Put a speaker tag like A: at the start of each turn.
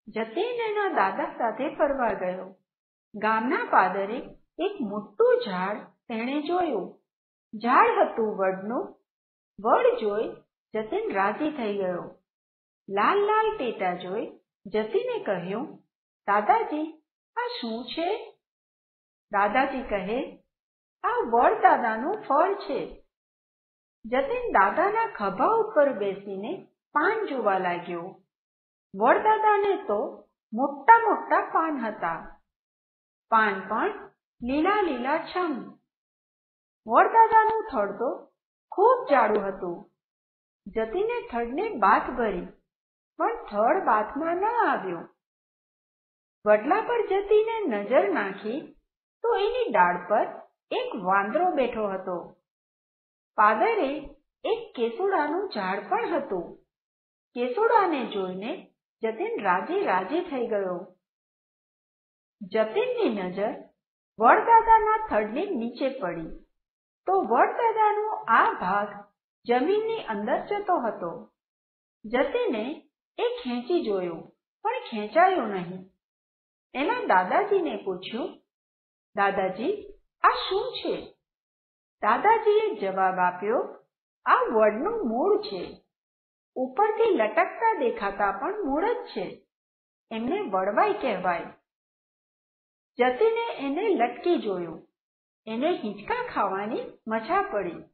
A: જતીન એના દાદા સાથે ફરવા ગયો. ગામના પાદરે એક મોટું ઝાડ તેણે જોયું. ઝાડ હતું વડનું. વડ જોઈ જતીન રાજી થઈ ગયો. લાલ લાલ ટેટા જોઈ જતીને કહ્યું, દાદાજી, આ શું છે? દાદાજી કહે, આ વડ દાદાનું ફળ છે. જતીન દાદાના ખભા ઉપર બેસીને પાન જોવા લાગ્યો. વડદાદાને તો મોટા મોટા પાન હતા. પાન પણ લીલા લીલા છમ. વડદાદાનું થડ તો ખૂબ જાડું હતું. જતીને થડને બાથ ભરી, પણ થડ બાથમાં ન આવ્યો. વડલા પર જતીને નજર નાખી તો એની ડાળ પર એક વાંદરો બેઠો હતો. પાદરે એક કેસુડાનું ઝાડ પણ હતું. કેસુડાને જોઈને જતીન રાજી રાજી થઈ ગયો. જતીનની નજર વડદાદાના થડની નીચે પડી તો વડદાદાનો આ ભાગ જમીનની અંદર જતો હતો. જતીને એ ખેંચી જોયું, પણ ખેંચાયું નહીં. એના દાદાજીને પૂછ્યું, દાદાજી, આ શું છે? દાદાજીએ જવાબ આપ્યો, આ વડનું મૂળ છે. ઉપરથી લટકતા દેખાતા પણ મૂળ જ છે. એમને વડવાઈ કહેવાય. જતીને એને લટકી જોયું. એને હિંચકા ખાવાની મજા પડી.